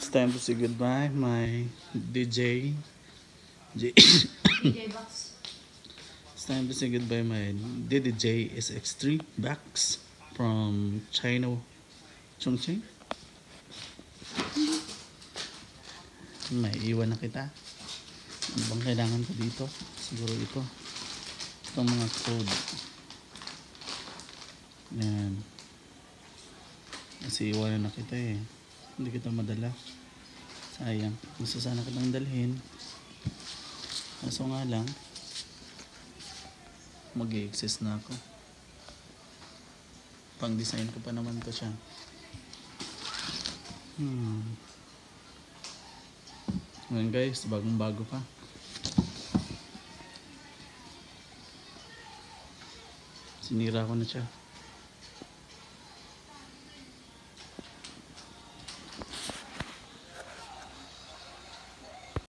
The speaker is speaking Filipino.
It's time to say goodbye, my DJ. DJ Box. It's time to say goodbye, my DJ sx3 Backs from China, Chongqing. May iwan na kita. Ano bang kailangan ko dito? Siguro ito. Itong mga code. Yan. Kasi iwanan na kita eh. Hindi kita madala. Sayang. Gusto sana kitang dalhin. Kaso nga lang, mag-i-exist na ako. Pang design ko pa naman to siya. Ngayon guys, bagong bago pa. Sinira ko na siya.